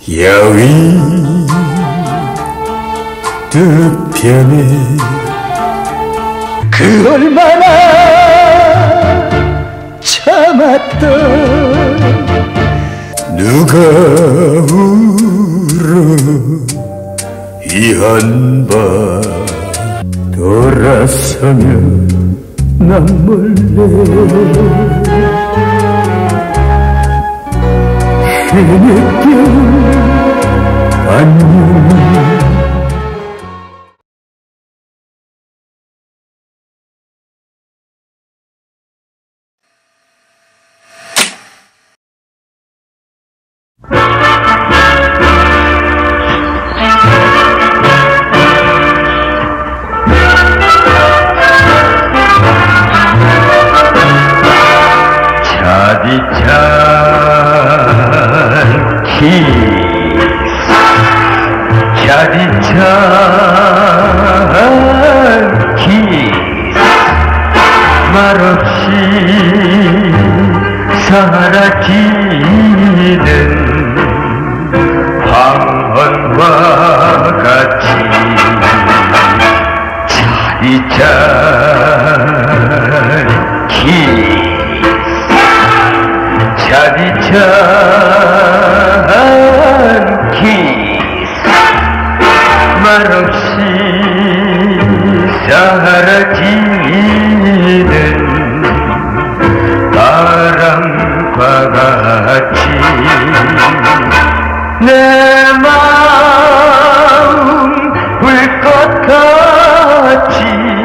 야위 두 편에 그 얼마나 참았던 누가 울어 이 한밤 돌아서면 난 몰래 해낼게 안녕. 차디찬 키스 말없이 사라지는 황혼과 같이 차디찬 키스 차디찬 키스 말없이 사라지는 바람과 같이 내 마음 울 것 같이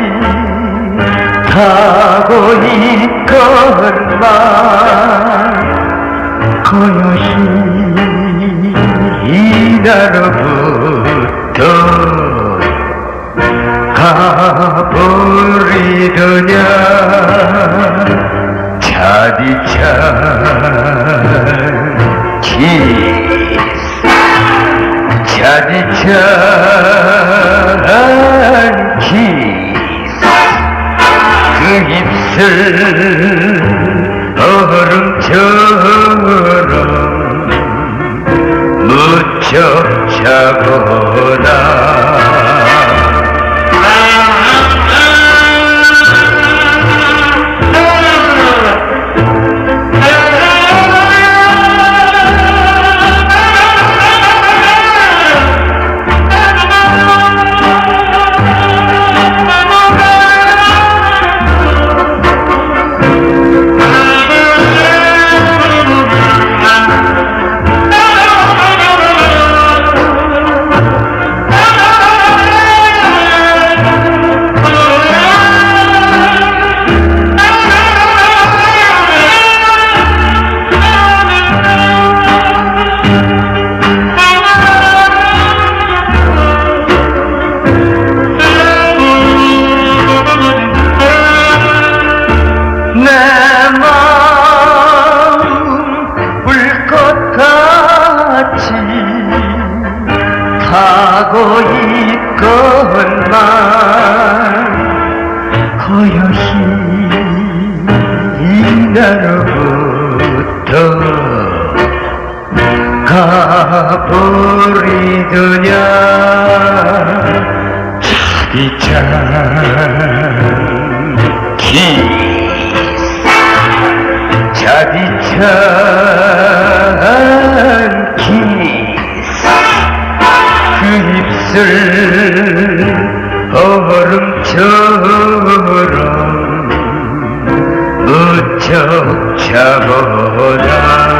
타고 있건만 고요히 이날로부터 가버리더냐 차디찬 키스 차디찬 키스 그 입술 얼음처럼 무척 차거나 내 마음 울 것 같이 타고 있건만 고요히 이날로부터 가버리더냐 차디찬 차디찬 키스 그 입술 얼음처럼 무척 차거나